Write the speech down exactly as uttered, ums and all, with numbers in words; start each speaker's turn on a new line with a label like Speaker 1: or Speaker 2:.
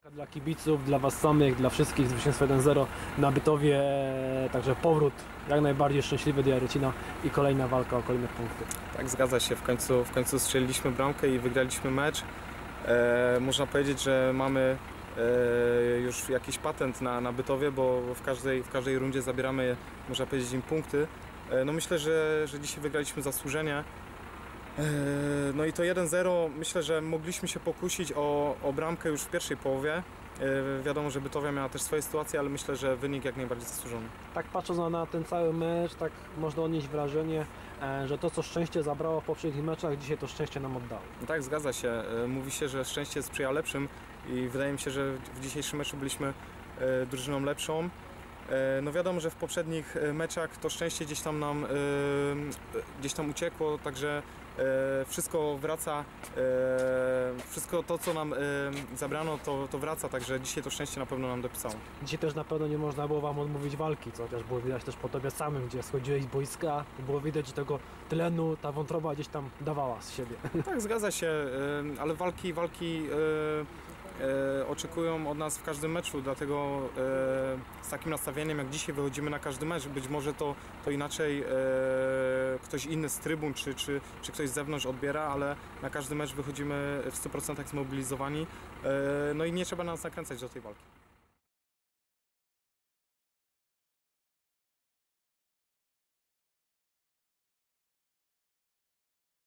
Speaker 1: Dla kibiców, dla Was samych, dla wszystkich zwycięstwo jeden zero na Bytowie, także powrót jak najbardziej szczęśliwy do Jarocina i kolejna walka o kolejne punkty.
Speaker 2: Tak, zgadza się, w końcu, w końcu strzeliliśmy bramkę i wygraliśmy mecz. E, można powiedzieć, że mamy e, już jakiś patent na, na Bytowie, bo w każdej, w każdej rundzie zabieramy, można powiedzieć, im punkty. E, no myślę, że, że dzisiaj wygraliśmy zasłużenie. No i to jeden zero, myślę, że mogliśmy się pokusić o, o bramkę już w pierwszej połowie. Wiadomo, że Bytowia miała też swoje sytuacje, ale myślę, że wynik jak najbardziej zasłużony.
Speaker 1: Tak patrząc na, na ten cały mecz, tak można odnieść wrażenie, że to co szczęście zabrało w poprzednich meczach, dzisiaj to szczęście nam oddało.
Speaker 2: Tak, zgadza się. Mówi się, że szczęście sprzyja lepszym i wydaje mi się, że w dzisiejszym meczu byliśmy drużyną lepszą. No wiadomo, że w poprzednich meczach to szczęście gdzieś tam nam gdzieś tam uciekło, także wszystko wraca, wszystko to, co nam zabrano, to, to wraca, także dzisiaj to szczęście na pewno nam dopisało.
Speaker 1: Dzisiaj też na pewno nie można było Wam odmówić walki, co chociaż było widać też po Tobie samym, gdzie schodziłeś z boiska, było widać, że tego tlenu ta wątroba gdzieś tam dawała z siebie.
Speaker 2: Tak, zgadza się, ale walki, walki E, oczekują od nas w każdym meczu, dlatego e, z takim nastawieniem jak dzisiaj wychodzimy na każdy mecz, być może to, to inaczej e, ktoś inny z trybun czy, czy, czy ktoś z zewnątrz odbiera, ale na każdy mecz wychodzimy w stu procentach zmobilizowani, e, no i nie trzeba nas nakręcać do tej walki.